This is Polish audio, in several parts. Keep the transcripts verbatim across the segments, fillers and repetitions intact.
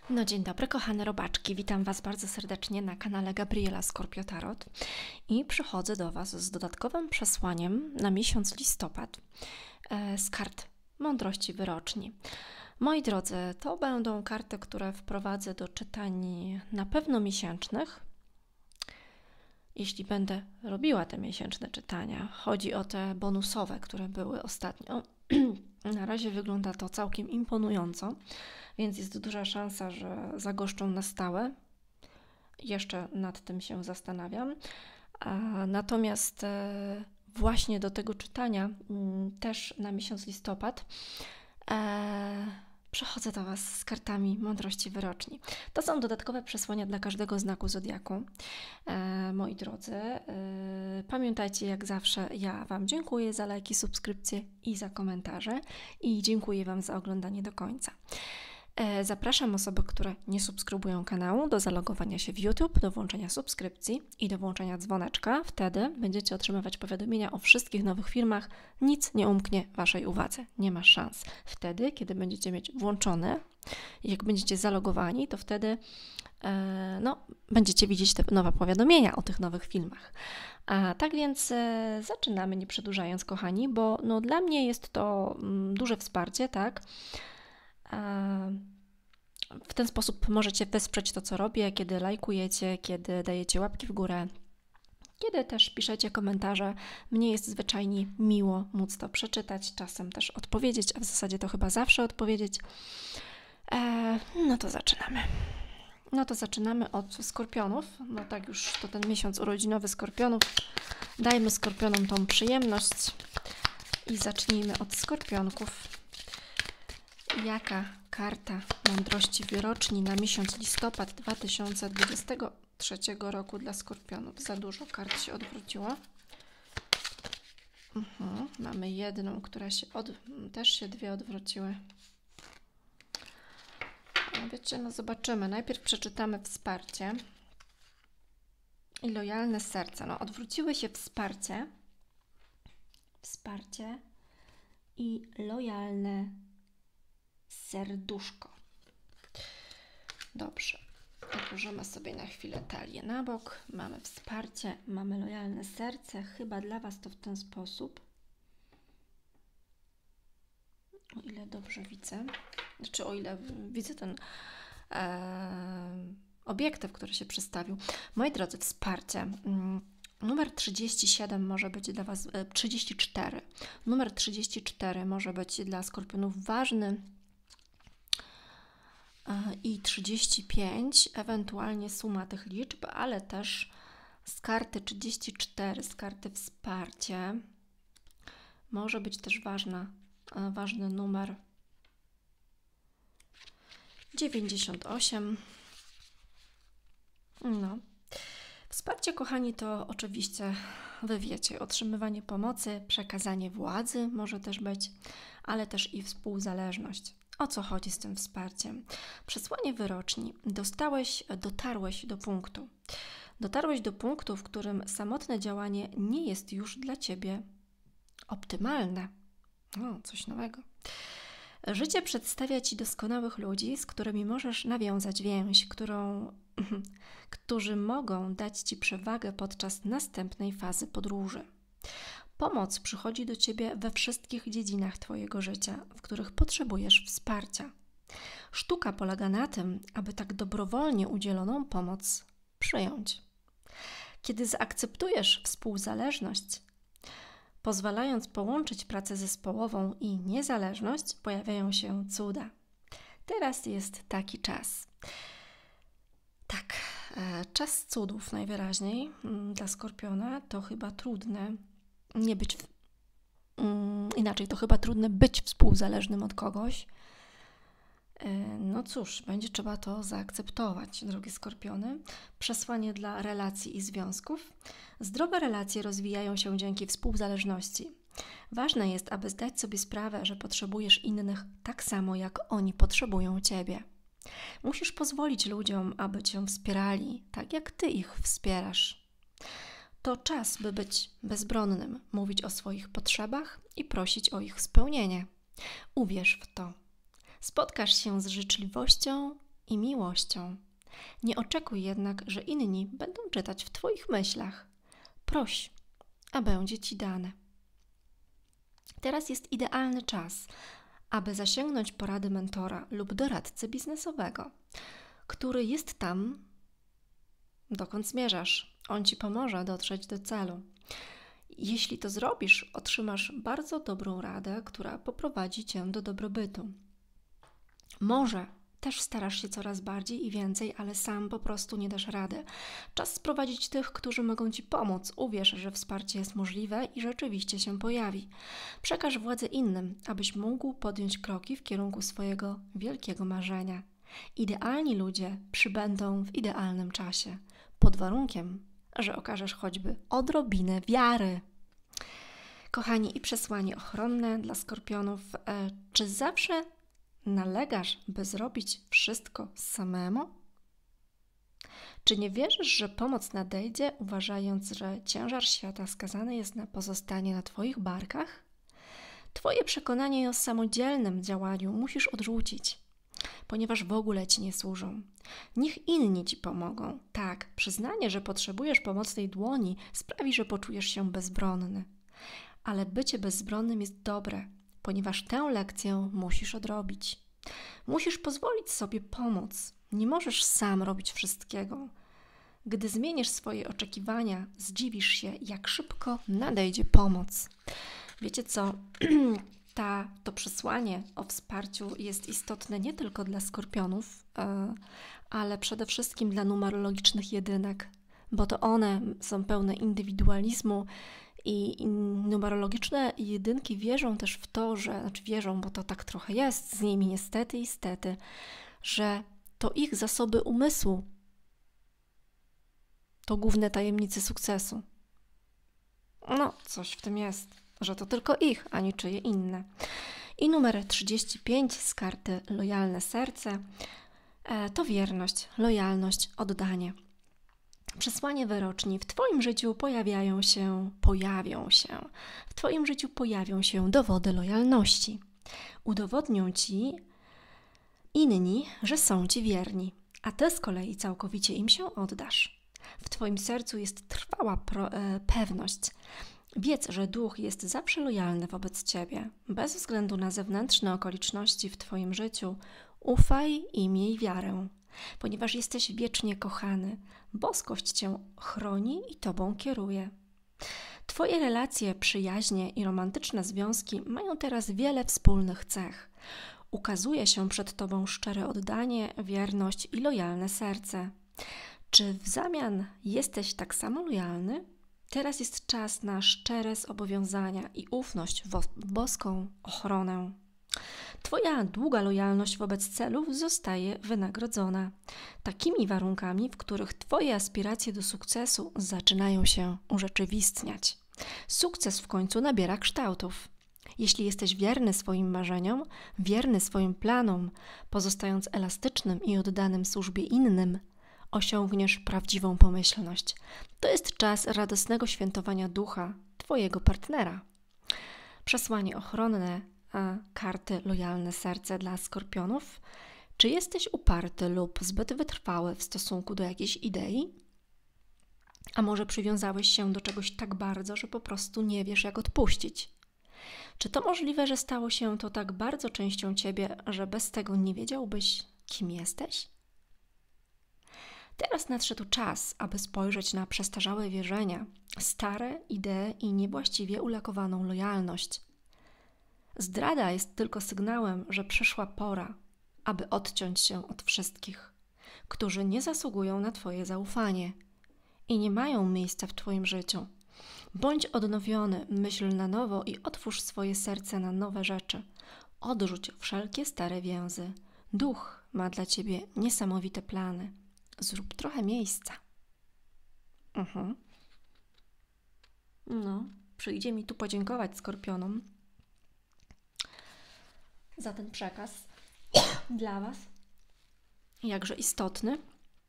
No dzień dobry kochane robaczki, witam Was bardzo serdecznie na kanale Gabriela Scorpio Tarot i przychodzę do Was z dodatkowym przesłaniem na miesiąc listopad e, z kart Mądrości Wyroczni. Moi drodzy, to będą karty, które wprowadzę do czytań na pewno miesięcznych, jeśli będę robiła te miesięczne czytania. Chodzi o te bonusowe, które były ostatnio. Na razie wygląda to całkiem imponująco, więc jest duża szansa, że zagoszczą na stałe. Jeszcze nad tym się zastanawiam. Natomiast właśnie do tego czytania też na miesiąc listopad przechodzę do Was z kartami Mądrości Wyroczni. To są dodatkowe przesłania dla każdego znaku zodiaku. E, moi drodzy, e, pamiętajcie, jak zawsze, ja Wam dziękuję za lajki, subskrypcje i za komentarze i dziękuję Wam za oglądanie do końca. E, zapraszam osoby, które nie subskrybują kanału, do zalogowania się w YouTube, do włączenia subskrypcji i do włączenia dzwoneczka. Wtedy będziecie otrzymywać powiadomienia o wszystkich nowych filmach. Nic nie umknie Waszej uwadze. Nie ma szans. Wtedy, kiedy będziecie mieć włączone, jak będziecie zalogowani, to wtedy e, no, będziecie widzieć te nowe powiadomienia o tych nowych filmach. A tak więc e, zaczynamy, nie przedłużając, kochani, bo no, dla mnie jest to mm, duże wsparcie, tak? W ten sposób możecie wesprzeć to, co robię, kiedy lajkujecie, kiedy dajecie łapki w górę, kiedy też piszecie komentarze. Mnie jest zwyczajnie miło móc to przeczytać, czasem też odpowiedzieć, a w zasadzie to chyba zawsze odpowiedzieć. Eee, no to zaczynamy. No to zaczynamy od skorpionów. No tak już to ten miesiąc urodzinowy skorpionów. Dajmy skorpionom tą przyjemność i zacznijmy od skorpionków. Jaka karta Mądrości Wyroczni na miesiąc listopad dwa tysiące dwudziestego trzeciego roku dla skorpionów? Za dużo kart się odwróciło. Uh-huh. Mamy jedną, która się od... też się dwie odwróciły. No wiecie, no zobaczymy. Najpierw przeczytamy wsparcie i lojalne serce. No odwróciły się wsparcie, wsparcie i lojalne serduszko. Dobrze. Odłożymy sobie na chwilę talię na bok. Mamy wsparcie, mamy lojalne serce. Chyba dla Was to w ten sposób. O ile dobrze widzę. Znaczy o ile widzę ten e, obiektyw, który się przedstawił. Moi drodzy, wsparcie. Mm, numer trzydzieści siedem może być dla Was, e, trzydzieści cztery. Numer trzydzieści cztery może być dla skorpionów ważny. I trzydzieści pięć, ewentualnie suma tych liczb, ale też z karty trzydzieści cztery, z karty wsparcie, może być też ważna, ważny numer dziewięćdziesiąt osiem. No. Wsparcie, kochani, to oczywiście, Wy wiecie, otrzymywanie pomocy, przekazanie władzy może też być, ale też i współzależność. O co chodzi z tym wsparciem? Przesłanie wyroczni. Dostałeś, dotarłeś do punktu. Dotarłeś do punktu, w którym samotne działanie nie jest już dla Ciebie optymalne. O, coś nowego. Życie przedstawia Ci doskonałych ludzi, z którymi możesz nawiązać więź, którą, którzy mogą dać Ci przewagę podczas następnej fazy podróży. Pomoc przychodzi do Ciebie we wszystkich dziedzinach Twojego życia, w których potrzebujesz wsparcia. Sztuka polega na tym, aby tak dobrowolnie udzieloną pomoc przyjąć. Kiedy zaakceptujesz współzależność, pozwalając połączyć pracę zespołową i niezależność, pojawiają się cuda. Teraz jest taki czas. Tak, czas cudów najwyraźniej dla Skorpiona to chyba trudne. Nie być, um, inaczej, to chyba trudne być współzależnym od kogoś. Yy, no cóż, będzie trzeba to zaakceptować, drogie skorpiony. Przesłanie dla relacji i związków. Zdrowe relacje rozwijają się dzięki współzależności. Ważne jest, aby zdać sobie sprawę, że potrzebujesz innych tak samo, jak oni potrzebują Ciebie. Musisz pozwolić ludziom, aby Cię wspierali, tak jak Ty ich wspierasz. To czas, by być bezbronnym, mówić o swoich potrzebach i prosić o ich spełnienie. Uwierz w to. Spotkasz się z życzliwością i miłością. Nie oczekuj jednak, że inni będą czytać w Twoich myślach. Proś, a będzie Ci dane. Teraz jest idealny czas, aby zasięgnąć porady mentora lub doradcy biznesowego, który jest tam, dokąd zmierzasz. On Ci pomoże dotrzeć do celu. Jeśli to zrobisz, otrzymasz bardzo dobrą radę, która poprowadzi Cię do dobrobytu. Może też starasz się coraz bardziej i więcej, ale sam po prostu nie dasz rady. Czas sprowadzić tych, którzy mogą Ci pomóc. Uwierz, że wsparcie jest możliwe i rzeczywiście się pojawi. Przekaż władzę innym, abyś mógł podjąć kroki w kierunku swojego wielkiego marzenia. Idealni ludzie przybędą w idealnym czasie, pod warunkiem, że okażesz choćby odrobinę wiary. Kochani, i przesłanie ochronne dla skorpionów. E, czy zawsze nalegasz, by zrobić wszystko samemu? Czy nie wierzysz, że pomoc nadejdzie, uważając, że ciężar świata skazany jest na pozostanie na Twoich barkach? Twoje przekonanie o samodzielnym działaniu musisz odrzucić, ponieważ w ogóle Ci nie służą. Niech inni Ci pomogą. Tak, przyznanie, że potrzebujesz pomocnej dłoni sprawi, że poczujesz się bezbronny. Ale bycie bezbronnym jest dobre, ponieważ tę lekcję musisz odrobić. Musisz pozwolić sobie pomóc. Nie możesz sam robić wszystkiego. Gdy zmienisz swoje oczekiwania, zdziwisz się, jak szybko nadejdzie pomoc. Wiecie co? Ta, to przesłanie o wsparciu jest istotne nie tylko dla skorpionów, ale przede wszystkim dla numerologicznych jedynek, bo to one są pełne indywidualizmu i numerologiczne jedynki wierzą też w to, że, znaczy wierzą, bo to tak trochę jest z nimi niestety i stety, że to ich zasoby umysłu to główne tajemnice sukcesu. No, coś w tym jest, że to tylko ich, a niczyje inne. I numer trzydzieści pięć z karty Lojalne Serce to wierność, lojalność, oddanie. Przesłanie wyroczni. W Twoim życiu pojawiają się, pojawią się, w Twoim życiu pojawią się dowody lojalności. Udowodnią Ci inni, że są Ci wierni, a Ty z kolei całkowicie im się oddasz. W Twoim sercu jest trwała pro, e, pewność. Wiedz, że duch jest zawsze lojalny wobec Ciebie, bez względu na zewnętrzne okoliczności w Twoim życiu. Ufaj i miej wiarę, ponieważ jesteś wiecznie kochany. Boskość Cię chroni i Tobą kieruje. Twoje relacje, przyjaźnie i romantyczne związki mają teraz wiele wspólnych cech. Ukazuje się przed Tobą szczere oddanie, wierność i lojalne serce. Czy w zamian jesteś tak samo lojalny? Teraz jest czas na szczere zobowiązania i ufność w boską ochronę. Twoja długa lojalność wobec celów zostaje wynagrodzona takimi warunkami, w których Twoje aspiracje do sukcesu zaczynają się urzeczywistniać. Sukces w końcu nabiera kształtów. Jeśli jesteś wierny swoim marzeniom, wierny swoim planom, pozostając elastycznym i oddanym służbie innym, osiągniesz prawdziwą pomyślność. To jest czas radosnego świętowania ducha Twojego partnera. Przesłanie ochronne, a karty Lojalne Serce dla skorpionów. Czy jesteś uparty lub zbyt wytrwały w stosunku do jakiejś idei? A może przywiązałeś się do czegoś tak bardzo, że po prostu nie wiesz, jak odpuścić? Czy to możliwe, że stało się to tak bardzo częścią Ciebie, że bez tego nie wiedziałbyś, kim jesteś? Teraz nadszedł czas, aby spojrzeć na przestarzałe wierzenia, stare idee i niewłaściwie ulakowaną lojalność. Zdrada jest tylko sygnałem, że przyszła pora, aby odciąć się od wszystkich, którzy nie zasługują na Twoje zaufanie i nie mają miejsca w Twoim życiu. Bądź odnowiony, myśl na nowo i otwórz swoje serce na nowe rzeczy. Odrzuć wszelkie stare więzy. Duch ma dla Ciebie niesamowite plany. Zrób trochę miejsca. Mhm. No, przyjdzie mi tu podziękować skorpionom za ten przekaz dla Was. Jakże istotny.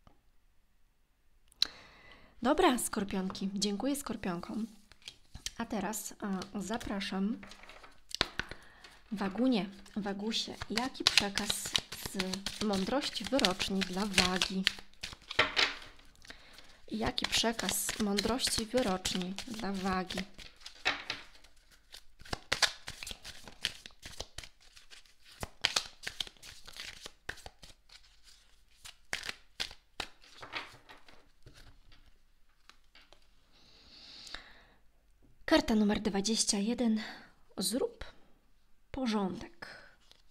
Dobra, skorpionki. Dziękuję skorpionkom. A teraz a, zapraszam Wagunie, Wagusie. Jaki przekaz z mądrości wyroczni dla wagi? Jaki przekaz mądrości wyroczni dla wagi? Karta numer dwadzieścia jeden. Zrób porządek.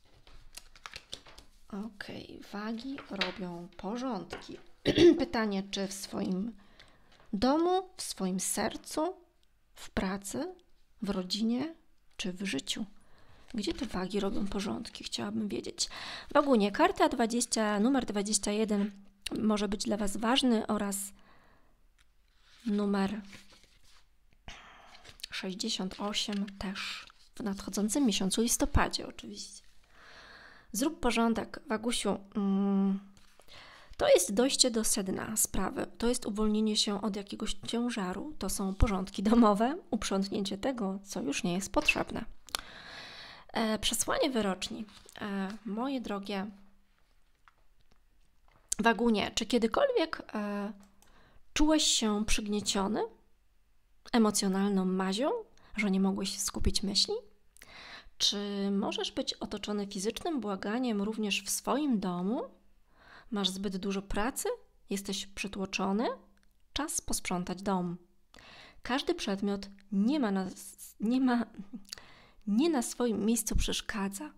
Ok, wagi robią porządki. Pytanie, czy w swoim domu, w swoim sercu, w pracy, w rodzinie, czy w życiu? Gdzie te wagi robią porządki? Chciałabym wiedzieć. Wagunie, karta dwadzieścia, numer dwadzieścia jeden może być dla Was ważny oraz numer sześćdziesiąt osiem też w nadchodzącym miesiącu listopadzie oczywiście. Zrób porządek, Wagusiu. Mm, to jest dojście do sedna sprawy. To jest uwolnienie się od jakiegoś ciężaru. To są porządki domowe, uprzątnięcie tego, co już nie jest potrzebne. E, przesłanie wyroczni. E, moje drogie Wagunie, czy kiedykolwiek e, czułeś się przygnieciony emocjonalną mazią, że nie mogłeś skupić myśli? Czy możesz być otoczony fizycznym błaganiem również w swoim domu? Masz zbyt dużo pracy? Jesteś przytłoczony? Czas posprzątać dom. Każdy przedmiot nie ma na, nie ma, nie na swoim miejscu przeszkadza.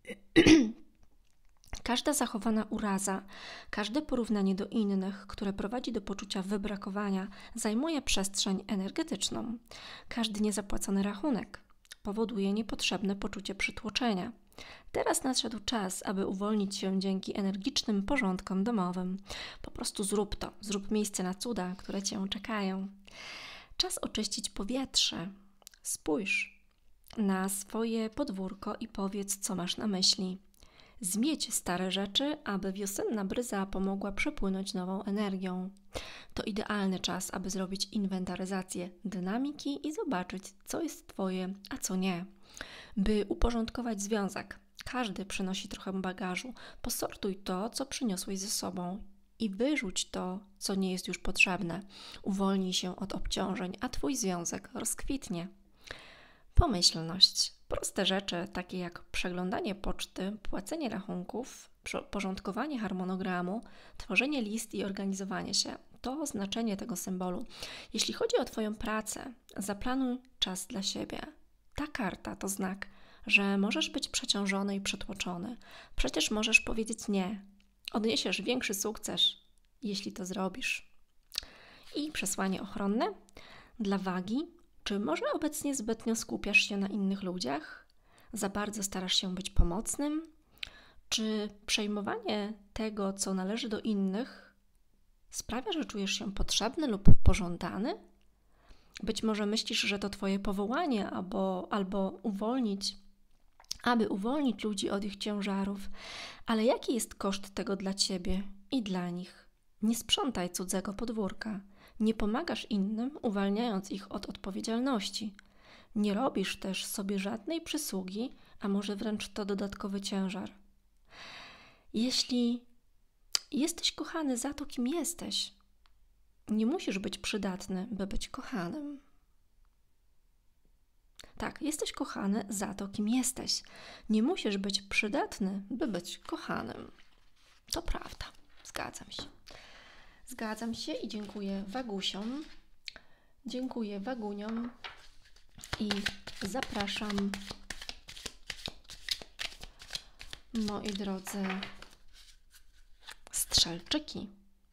Każda zachowana uraza, każde porównanie do innych, które prowadzi do poczucia wybrakowania, zajmuje przestrzeń energetyczną. Każdy niezapłacony rachunek powoduje niepotrzebne poczucie przytłoczenia. Teraz nadszedł czas, aby uwolnić się dzięki energicznym porządkom domowym. Po prostu zrób to. Zrób miejsce na cuda, które Cię czekają. Czas oczyścić powietrze. Spójrz na swoje podwórko i powiedz, co masz na myśli. Zmieć stare rzeczy, aby wiosenna bryza pomogła przepłynąć nową energią. To idealny czas, aby zrobić inwentaryzację dynamiki i zobaczyć, co jest Twoje, a co nie. By uporządkować związek, każdy przynosi trochę bagażu. Posortuj to, co przyniosłeś ze sobą i wyrzuć to, co nie jest już potrzebne. Uwolnij się od obciążeń, a Twój związek rozkwitnie. Pomyślność. Proste rzeczy, takie jak przeglądanie poczty, płacenie rachunków, porządkowanie harmonogramu, tworzenie list i organizowanie się. To znaczenie tego symbolu. Jeśli chodzi o Twoją pracę, zaplanuj czas dla siebie. Ta karta to znak, że możesz być przeciążony i przytłoczony. Przecież możesz powiedzieć nie. Odniesiesz większy sukces, jeśli to zrobisz. I przesłanie ochronne dla wagi. Czy może obecnie zbytnio skupiasz się na innych ludziach? Za bardzo starasz się być pomocnym? Czy przejmowanie tego, co należy do innych, sprawia, że czujesz się potrzebny lub pożądany? Być może myślisz, że to Twoje powołanie, albo, albo uwolnić, aby uwolnić ludzi od ich ciężarów. Ale jaki jest koszt tego dla Ciebie i dla nich? Nie sprzątaj cudzego podwórka. Nie pomagasz innym, uwalniając ich od odpowiedzialności. Nie robisz też sobie żadnej przysługi, a może wręcz to dodatkowy ciężar. Jeśli jesteś kochany za to, kim jesteś, nie musisz być przydatny, by być kochanym. Tak, jesteś kochany za to, kim jesteś. Nie musisz być przydatny, by być kochanym. To prawda. Zgadzam się. Zgadzam się i dziękuję Wagusiom. Dziękuję Waguniom i zapraszam, moi drodzy, strzelczyki.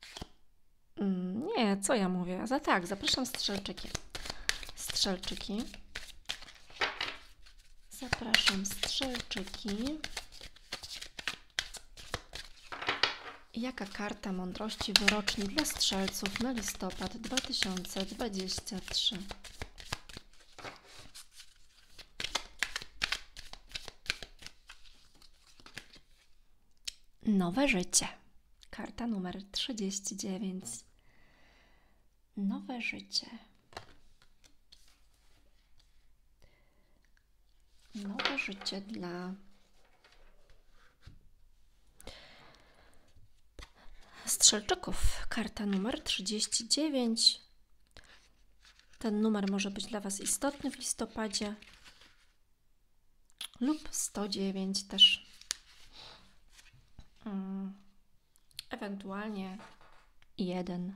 Nie, co ja mówię? Za tak, zapraszam strzelczyki. Strzelczyki. Zapraszam strzelczyki. Jaka karta mądrości wyroczni dla strzelców na listopad dwa tysiące dwudziesty trzeci? Nowe życie. Karta numer trzydzieści dziewięć. Nowe życie. Nowe życie dla Strzelczyków, karta numer trzydzieści dziewięć. Ten numer może być dla Was istotny w listopadzie lub sto dziewięć też. Hmm. Ewentualnie jeden.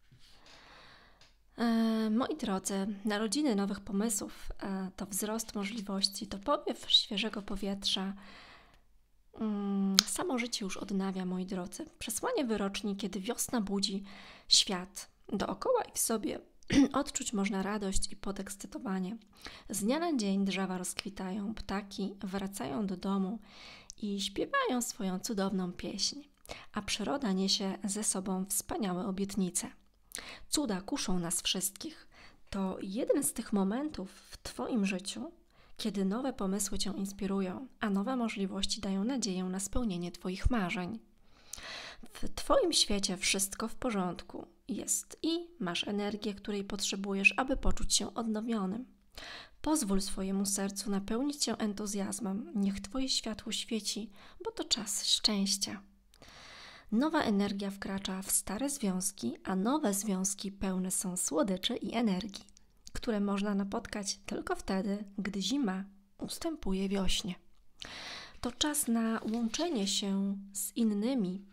E, moi drodzy, narodziny nowych pomysłów e, to wzrost możliwości, to powiew świeżego powietrza. Mm, samo życie już odnawia, moi drodzy. Przesłanie wyroczni, kiedy wiosna budzi świat dookoła i w sobie. Odczuć można radość i podekscytowanie. Z dnia na dzień drzewa rozkwitają, ptaki wracają do domu i śpiewają swoją cudowną pieśń, a przyroda niesie ze sobą wspaniałe obietnice. Cuda kuszą nas wszystkich. To jeden z tych momentów w Twoim życiu, kiedy nowe pomysły Cię inspirują, a nowe możliwości dają nadzieję na spełnienie Twoich marzeń. W Twoim świecie wszystko w porządku jest i masz energię, której potrzebujesz, aby poczuć się odnowionym. Pozwól swojemu sercu napełnić się entuzjazmem. Niech Twoje światło świeci, bo to czas szczęścia. Nowa energia wkracza w stare związki, a nowe związki pełne są słodyczy i energii, które można napotkać tylko wtedy, gdy zima ustępuje wiośnie. To czas na łączenie się z innymi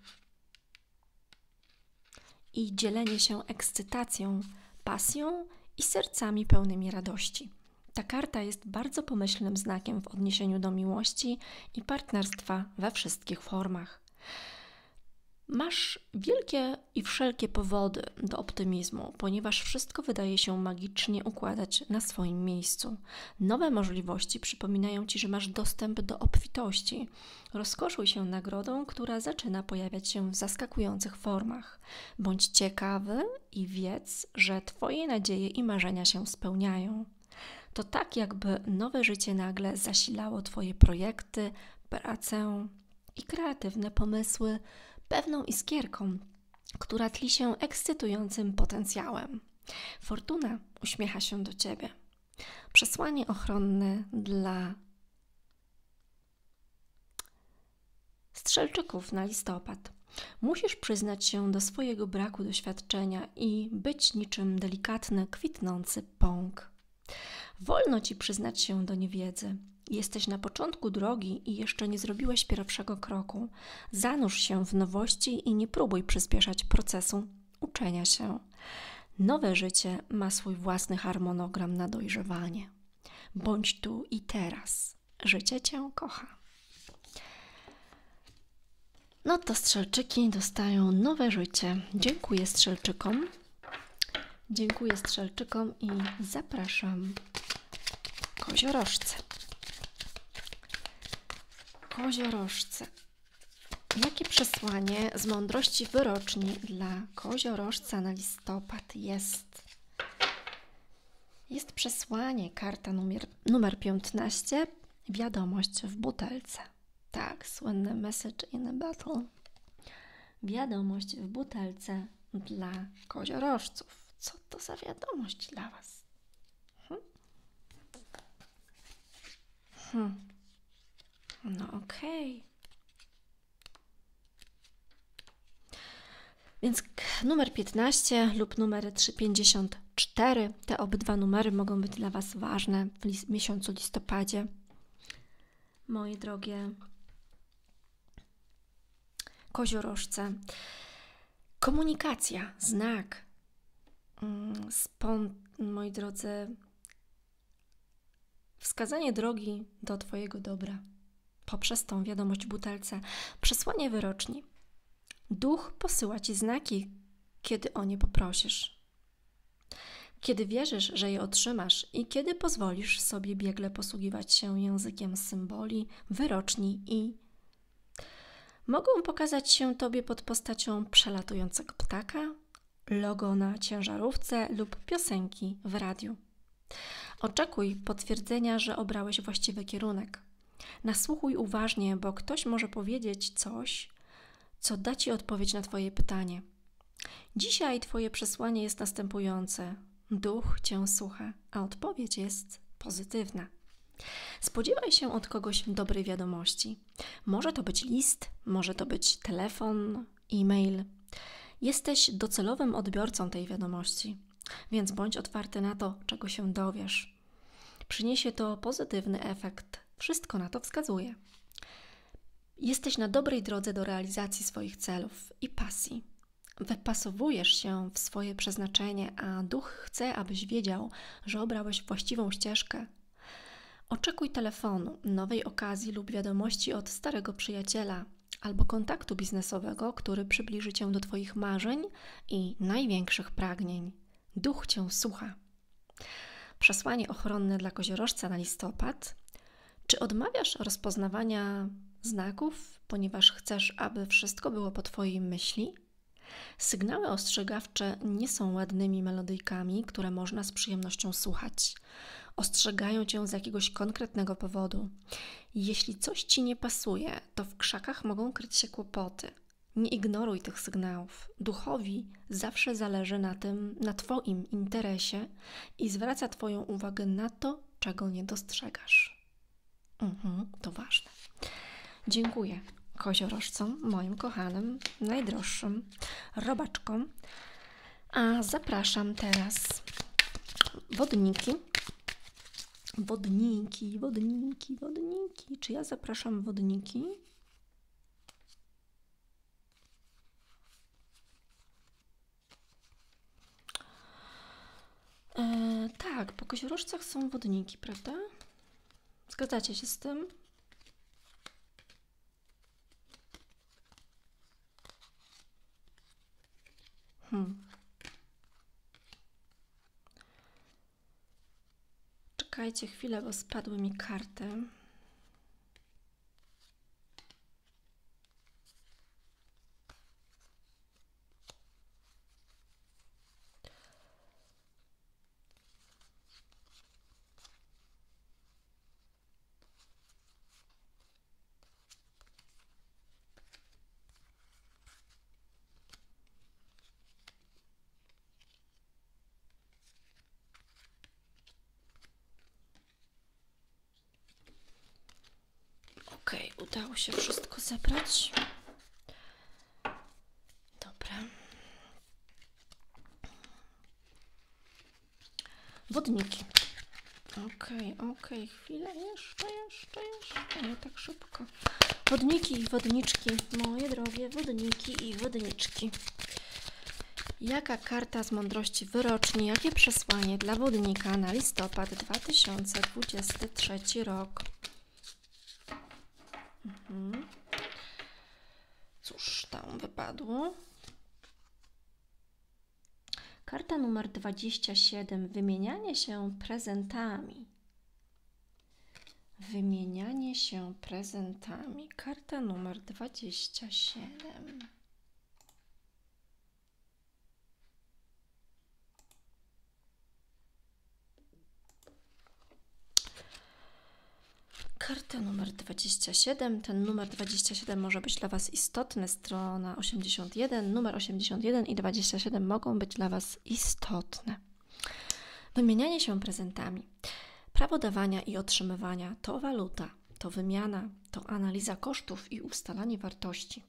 i dzielenie się ekscytacją, pasją i sercami pełnymi radości. Ta karta jest bardzo pomyślnym znakiem w odniesieniu do miłości i partnerstwa we wszystkich formach. Masz wielkie i wszelkie powody do optymizmu, ponieważ wszystko wydaje się magicznie układać na swoim miejscu. Nowe możliwości przypominają Ci, że masz dostęp do obfitości. Rozkoszuj się nagrodą, która zaczyna pojawiać się w zaskakujących formach. Bądź ciekawy i wiedz, że Twoje nadzieje i marzenia się spełniają. To tak, jakby nowe życie nagle zasilało Twoje projekty, pracę i kreatywne pomysły pewną iskierką, która tli się ekscytującym potencjałem. Fortuna uśmiecha się do Ciebie. Przesłanie ochronne dla Strzelczyków na listopad. Musisz przyznać się do swojego braku doświadczenia i być niczym delikatny, kwitnący pąk. Wolno Ci przyznać się do niewiedzy. Jesteś na początku drogi i jeszcze nie zrobiłeś pierwszego kroku. Zanurz się w nowości i nie próbuj przyspieszać procesu uczenia się. Nowe życie ma swój własny harmonogram na dojrzewanie. Bądź tu i teraz. Życie Cię kocha. No to strzelczyki dostają nowe życie. Dziękuję strzelczykom. Dziękuję strzelczykom i zapraszam koziorożce. Koziorożce. Jakie przesłanie z mądrości wyroczni dla koziorożca na listopad jest? Jest przesłanie, karta numer, numer piętnaście, wiadomość w butelce. Tak, słynny message in a bottle. Wiadomość w butelce dla koziorożców. Co to za wiadomość dla Was? Hmm? Hmm. No okej. Okay. Więc numer piętnaście lub numer trzysta pięćdziesiąt cztery, te obydwa numery mogą być dla Was ważne w lis- miesiącu listopadzie. Moje drogie koziorożce. Komunikacja, znak. Spon- moi drodzy, wskazanie drogi do Twojego dobra poprzez tą wiadomość w butelce. Przesłanie wyroczni. Duch posyła Ci znaki, kiedy o nie poprosisz. Kiedy wierzysz, że je otrzymasz i kiedy pozwolisz sobie biegle posługiwać się językiem symboli, wyroczni i mogą pokazać się Tobie pod postacią przelatującego ptaka, logo na ciężarówce lub piosenki w radiu. Oczekuj potwierdzenia, że obrałeś właściwy kierunek. Nasłuchuj uważnie, bo ktoś może powiedzieć coś, co da Ci odpowiedź na Twoje pytanie. Dzisiaj Twoje przesłanie jest następujące. Duch Cię słucha, a odpowiedź jest pozytywna. Spodziewaj się od kogoś dobrej wiadomości. Może to być list, może to być telefon, e-mail. Jesteś docelowym odbiorcą tej wiadomości, więc bądź otwarty na to, czego się dowiesz. Przyniesie to pozytywny efekt. Wszystko na to wskazuje. Jesteś na dobrej drodze do realizacji swoich celów i pasji. Wypasowujesz się w swoje przeznaczenie, a duch chce, abyś wiedział, że obrałeś właściwą ścieżkę. Oczekuj telefonu, nowej okazji lub wiadomości od starego przyjaciela albo kontaktu biznesowego, który przybliży Cię do Twoich marzeń i największych pragnień. Duch Cię słucha. Przesłanie ochronne dla koziorożca na listopad. Czy odmawiasz rozpoznawania znaków, ponieważ chcesz, aby wszystko było po Twojej myśli? Sygnały ostrzegawcze nie są ładnymi melodyjkami, które można z przyjemnością słuchać. Ostrzegają Cię z jakiegoś konkretnego powodu. Jeśli coś Ci nie pasuje, to w krzakach mogą kryć się kłopoty. Nie ignoruj tych sygnałów. Duchowi zawsze zależy na tym, na Twoim interesie i zwraca Twoją uwagę na to, czego nie dostrzegasz. Mhm, to ważne. Dziękuję koziorożcom, moim kochanym, najdroższym robaczkom. A zapraszam teraz wodniki. Wodniki, wodniki, wodniki. Czy ja zapraszam wodniki? E, tak, po koziorożcach są wodniki, prawda? Zgadzacie się z tym? Hmm. Czekajcie chwilę, bo spadły mi karty. Okej, okay, udało się wszystko zebrać. Dobra. Wodniki. Okej, okay, okej, okay. Chwilę, jeszcze, jeszcze, jeszcze, nie tak szybko. Wodniki i wodniczki, moje drogie wodniki i wodniczki. Jaka karta z mądrości wyroczni, jakie przesłanie dla wodnika na listopad dwa tysiące dwudziesty trzeci rok? Mhm. Cóż tam wypadło? Karta numer dwadzieścia siedem. Wymienianie się prezentami. Wymienianie się prezentami. Karta numer dwadzieścia siedem. Karta numer dwadzieścia siedem. Ten numer dwadzieścia siedem może być dla Was istotny. Strona osiemdziesiąt jeden. Numer osiemdziesiąt jeden i dwadzieścia siedem mogą być dla Was istotne. Wymienianie się prezentami. Prawo dawania i otrzymywania to waluta, to wymiana, to analiza kosztów i ustalanie wartości.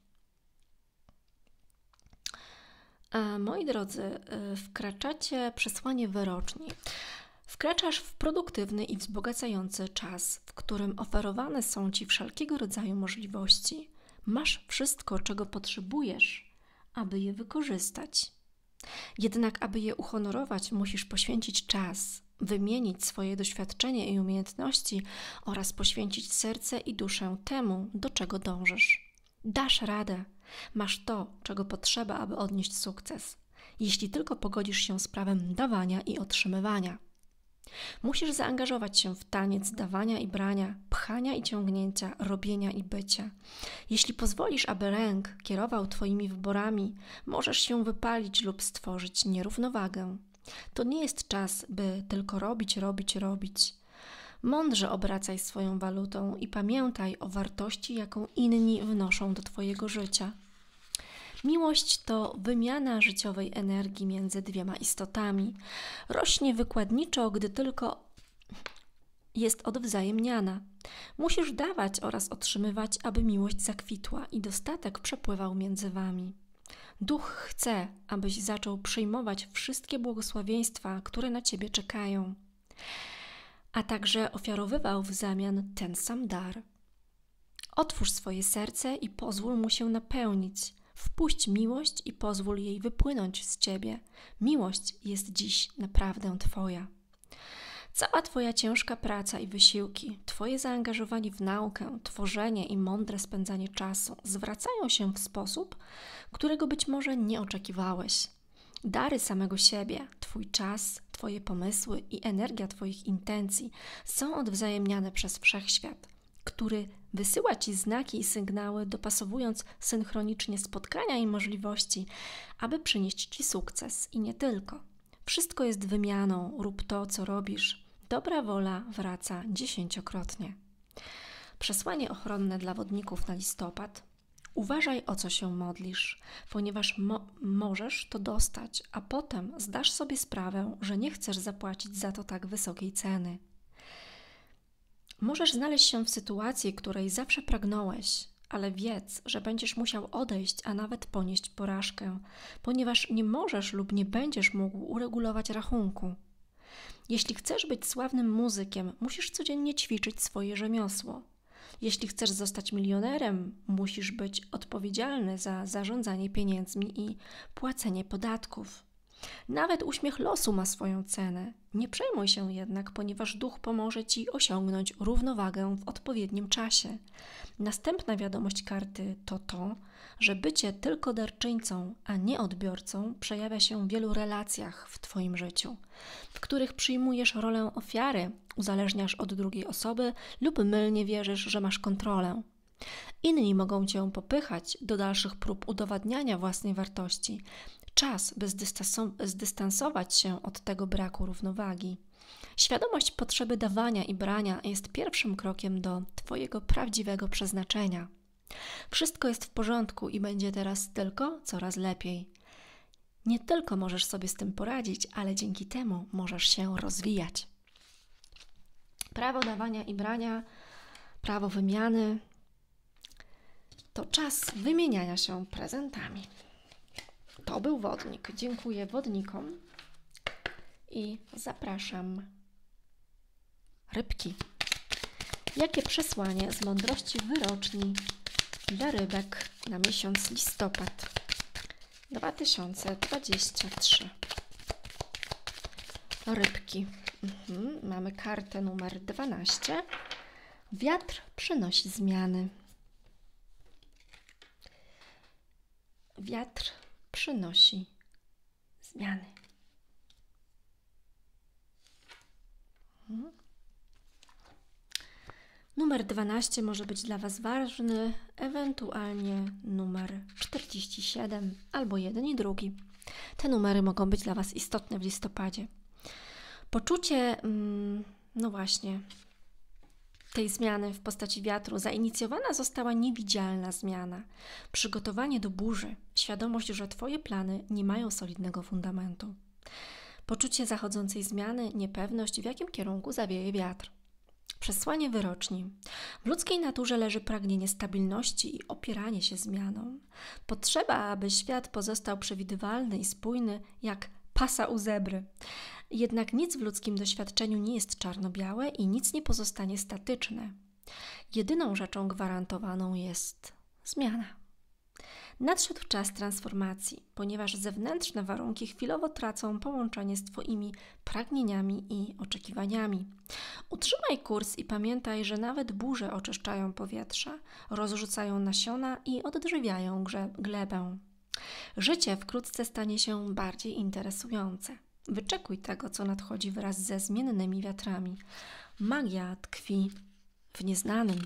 A moi drodzy, wkraczacie przesłanie wyroczni. Wkraczasz w produktywny i wzbogacający czas, w którym oferowane są Ci wszelkiego rodzaju możliwości. Masz wszystko, czego potrzebujesz, aby je wykorzystać. Jednak, aby je uhonorować, musisz poświęcić czas, wymienić swoje doświadczenie i umiejętności oraz poświęcić serce i duszę temu, do czego dążysz. Dasz radę. Masz to, czego potrzeba, aby odnieść sukces, jeśli tylko pogodzisz się z prawem dawania i otrzymywania. Musisz zaangażować się w taniec dawania i brania, pchania i ciągnięcia, robienia i bycia. Jeśli pozwolisz, aby ręk kierował Twoimi wyborami, możesz się wypalić lub stworzyć nierównowagę. To nie jest czas, by tylko robić, robić, robić. Mądrze obracaj swoją walutą i pamiętaj o wartości, jaką inni wnoszą do Twojego życia. Miłość to wymiana życiowej energii między dwiema istotami. Rośnie wykładniczo, gdy tylko jest odwzajemniana. Musisz dawać oraz otrzymywać, aby miłość zakwitła i dostatek przepływał między wami. Duch chce, abyś zaczął przyjmować wszystkie błogosławieństwa, które na ciebie czekają, a także ofiarowywał w zamian ten sam dar. Otwórz swoje serce i pozwól mu się napełnić. Wpuść miłość i pozwól jej wypłynąć z ciebie. Miłość jest dziś naprawdę twoja. Cała twoja ciężka praca i wysiłki, twoje zaangażowanie w naukę, tworzenie i mądre spędzanie czasu zwracają się w sposób, którego być może nie oczekiwałeś. Dary samego siebie, twój czas, twoje pomysły i energia twoich intencji są odwzajemniane przez wszechświat, który wysyła ci znaki i sygnały, dopasowując synchronicznie spotkania i możliwości, aby przynieść ci sukces i nie tylko. Wszystko jest wymianą, rób to, co robisz. Dobra wola wraca dziesięciokrotnie. Przesłanie ochronne dla wodników na listopad. Uważaj, o co się modlisz, ponieważ mo- możesz to dostać, a potem zdasz sobie sprawę, że nie chcesz zapłacić za to tak wysokiej ceny. Możesz znaleźć się w sytuacji, której zawsze pragnąłeś, ale wiedz, że będziesz musiał odejść, a nawet ponieść porażkę, ponieważ nie możesz lub nie będziesz mógł uregulować rachunku. Jeśli chcesz być sławnym muzykiem, musisz codziennie ćwiczyć swoje rzemiosło. Jeśli chcesz zostać milionerem, musisz być odpowiedzialny za zarządzanie pieniędzmi i płacenie podatków. Nawet uśmiech losu ma swoją cenę. Nie przejmuj się jednak, ponieważ duch pomoże ci osiągnąć równowagę w odpowiednim czasie. Następna wiadomość karty to to, że bycie tylko darczyńcą, a nie odbiorcą przejawia się w wielu relacjach w twoim życiu, w których przyjmujesz rolę ofiary, uzależniasz od drugiej osoby lub mylnie wierzysz, że masz kontrolę. Inni mogą cię popychać do dalszych prób udowadniania własnej wartości. Czas, by zdystansować się od tego braku równowagi. Świadomość potrzeby dawania i brania jest pierwszym krokiem do twojego prawdziwego przeznaczenia. Wszystko jest w porządku i będzie teraz tylko coraz lepiej. Nie tylko możesz sobie z tym poradzić, ale dzięki temu możesz się rozwijać. Prawo dawania i brania, prawo wymiany to czas wymieniania się prezentami. To był wodnik. Dziękuję wodnikom i zapraszam rybki. Jakie przesłanie z mądrości wyroczni dla rybek na miesiąc listopad dwa tysiące dwudziesty trzeci? Rybki. Mhm. Mamy kartę numer dwanaście. Wiatr przynosi zmiany. Wiatr przynosi zmiany. Mhm. Numer dwanaście może być dla Was ważny, ewentualnie numer czterdzieści siedem albo jeden i drugi. Te numery mogą być dla Was istotne w listopadzie. Poczucie, no właśnie, tej zmiany w postaci wiatru zainicjowana została niewidzialna zmiana, przygotowanie do burzy, świadomość, że Twoje plany nie mają solidnego fundamentu. Poczucie zachodzącej zmiany, niepewność, w jakim kierunku zawieje wiatr. Przesłanie wyroczni. W ludzkiej naturze leży pragnienie stabilności i opieranie się zmianom. Potrzeba, aby świat pozostał przewidywalny i spójny jak pasa u zebry. Jednak nic w ludzkim doświadczeniu nie jest czarno-białe i nic nie pozostanie statyczne. Jedyną rzeczą gwarantowaną jest zmiana. Nadszedł czas transformacji, ponieważ zewnętrzne warunki chwilowo tracą połączenie z Twoimi pragnieniami i oczekiwaniami. Utrzymaj kurs i pamiętaj, że nawet burze oczyszczają powietrze, rozrzucają nasiona i odżywiają glebę. Życie wkrótce stanie się bardziej interesujące. Wyczekuj tego, co nadchodzi wraz ze zmiennymi wiatrami. Magia tkwi w nieznanym.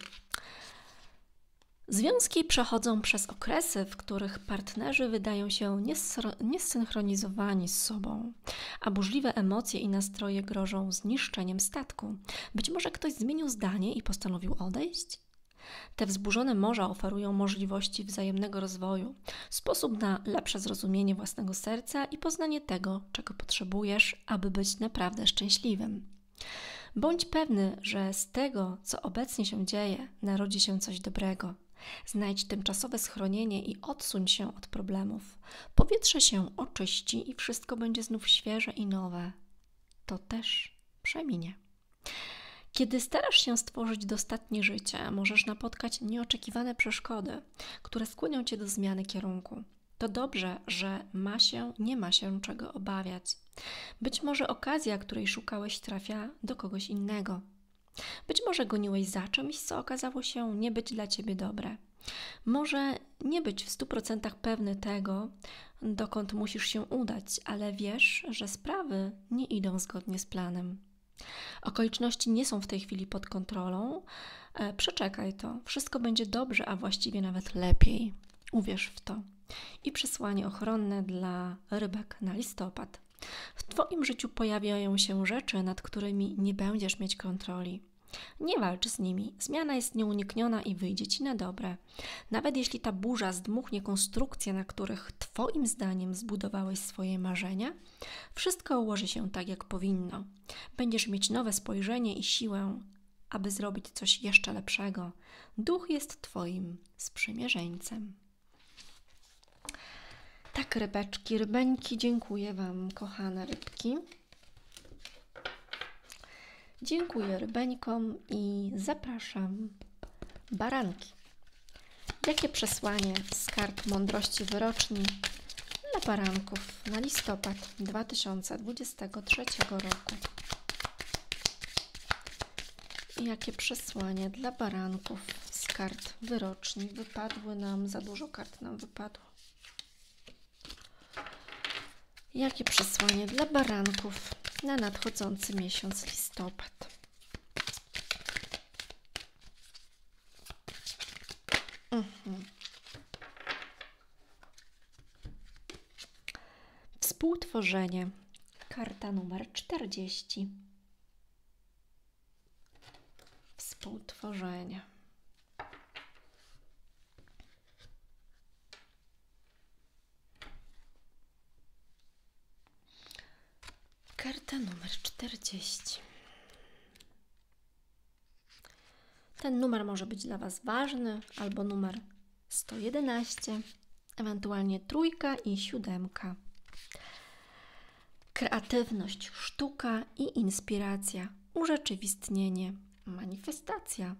Związki przechodzą przez okresy, w których partnerzy wydają się niesynchronizowani z sobą, a burzliwe emocje i nastroje grożą zniszczeniem statku. Być może ktoś zmienił zdanie i postanowił odejść? Te wzburzone morza oferują możliwości wzajemnego rozwoju, sposób na lepsze zrozumienie własnego serca i poznanie tego, czego potrzebujesz, aby być naprawdę szczęśliwym. Bądź pewny, że z tego, co obecnie się dzieje, narodzi się coś dobrego. Znajdź tymczasowe schronienie i odsuń się od problemów. Powietrze się oczyści i wszystko będzie znów świeże i nowe. To też przeminie. Kiedy starasz się stworzyć dostatnie życie, możesz napotkać nieoczekiwane przeszkody, które skłonią cię do zmiany kierunku. To dobrze, że ma się, nie ma się czego obawiać. Być może okazja, której szukałeś, trafia do kogoś innego. Być może goniłeś za czymś, co okazało się nie być dla ciebie dobre. Może nie być w stu procentach pewny tego, dokąd musisz się udać, ale wiesz, że sprawy nie idą zgodnie z planem. Okoliczności nie są w tej chwili pod kontrolą. E, przeczekaj to. Wszystko będzie dobrze, a właściwie nawet lepiej. Uwierz w to. I przesłanie ochronne dla rybek na listopad. W Twoim życiu pojawiają się rzeczy, nad którymi nie będziesz mieć kontroli. Nie walcz z nimi. Zmiana jest nieunikniona i wyjdzie Ci na dobre. Nawet jeśli ta burza zdmuchnie konstrukcje, na których Twoim zdaniem zbudowałeś swoje marzenia, wszystko ułoży się tak, jak powinno. Będziesz mieć nowe spojrzenie i siłę, aby zrobić coś jeszcze lepszego. Duch jest Twoim sprzymierzeńcem. Tak, rybeczki, rybeńki, dziękuję Wam, kochane rybki. Dziękuję rybeńkom i zapraszam baranki. Jakie przesłanie z kart mądrości wyroczni dla baranków na listopad dwa tysiące dwudziestego trzeciego roku? I jakie przesłanie dla baranków z kart wyroczni? Wypadły nam, za dużo kart nam wypadło. Jakie przesłanie dla baranków na nadchodzący miesiąc listopad? Mhm. Współtworzenie. Karta numer czterdzieści. Współtworzenie. Karta numer czterdzieści. Ten numer może być dla Was ważny, albo numer sto jedenaście, ewentualnie trójka i siódemka. Kreatywność, sztuka i inspiracja, urzeczywistnienie, manifestacja.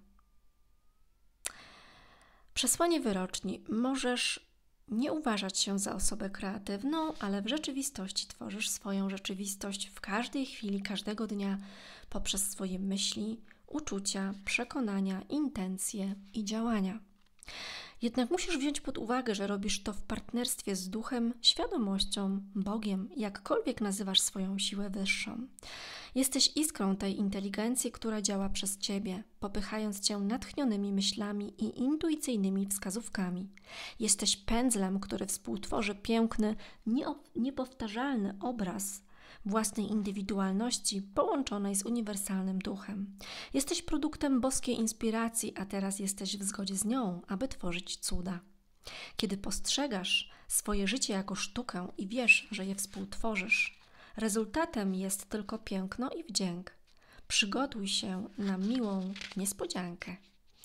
Przesłanie wyroczni. Możesz nie uważać się za osobę kreatywną, ale w rzeczywistości tworzysz swoją rzeczywistość w każdej chwili, każdego dnia poprzez swoje myśli, uczucia, przekonania, intencje i działania. Jednak musisz wziąć pod uwagę, że robisz to w partnerstwie z duchem, świadomością, Bogiem, jakkolwiek nazywasz swoją siłę wyższą. Jesteś iskrą tej inteligencji, która działa przez Ciebie, popychając Cię natchnionymi myślami i intuicyjnymi wskazówkami. Jesteś pędzlem, który współtworzy piękny, niepowtarzalny obraz własnej indywidualności połączonej z uniwersalnym duchem. Jesteś produktem boskiej inspiracji, a teraz jesteś w zgodzie z nią, aby tworzyć cuda. Kiedy postrzegasz swoje życie jako sztukę i wiesz, że je współtworzysz, rezultatem jest tylko piękno i wdzięk. Przygotuj się na miłą niespodziankę.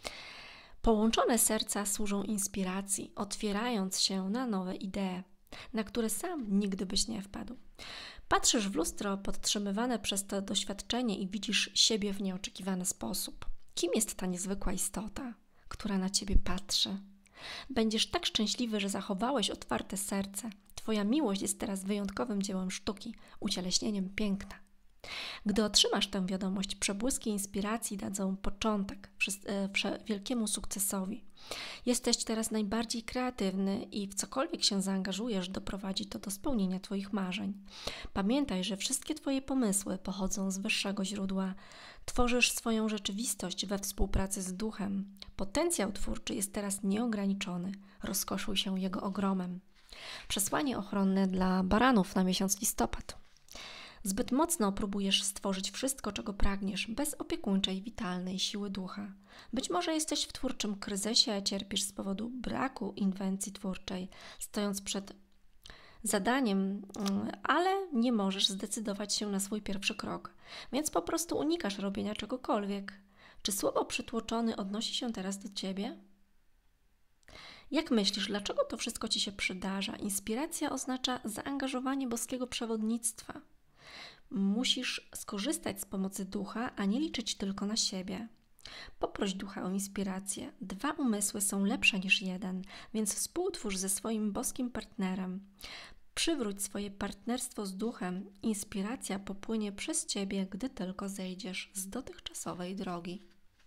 Połączone serca służą inspiracji, otwierając się na nowe idee, na które sam nigdy byś nie wpadł. Patrzysz w lustro podtrzymywane przez to doświadczenie i widzisz siebie w nieoczekiwany sposób. Kim jest ta niezwykła istota, która na Ciebie patrzy? Będziesz tak szczęśliwy, że zachowałeś otwarte serce. Twoja miłość jest teraz wyjątkowym dziełem sztuki, ucieleśnieniem piękna. Gdy otrzymasz tę wiadomość, przebłyski inspiracji dadzą początek wielkiemu sukcesowi. Jesteś teraz najbardziej kreatywny i w cokolwiek się zaangażujesz, doprowadzi to do spełnienia Twoich marzeń. Pamiętaj, że wszystkie Twoje pomysły pochodzą z wyższego źródła. Tworzysz swoją rzeczywistość we współpracy z duchem. Potencjał twórczy jest teraz nieograniczony. Rozkoszuj się jego ogromem. Przesłanie ochronne dla baranów na miesiąc listopad. Zbyt mocno próbujesz stworzyć wszystko, czego pragniesz, bez opiekuńczej, witalnej siły ducha. Być może jesteś w twórczym kryzysie, cierpisz z powodu braku inwencji twórczej, stojąc przed zadaniem, ale nie możesz zdecydować się na swój pierwszy krok, więc po prostu unikasz robienia czegokolwiek. Czy słowo przytłoczony odnosi się teraz do Ciebie? Jak myślisz, dlaczego to wszystko Ci się przydarza? Inspiracja oznacza zaangażowanie boskiego przewodnictwa. Musisz skorzystać z pomocy ducha, a nie liczyć tylko na siebie. Poproś ducha o inspirację. Dwa umysły są lepsze niż jeden, więc współtwórz ze swoim boskim partnerem. Przywróć swoje partnerstwo z duchem. Inspiracja popłynie przez Ciebie, gdy tylko zejdziesz z dotychczasowej drogi.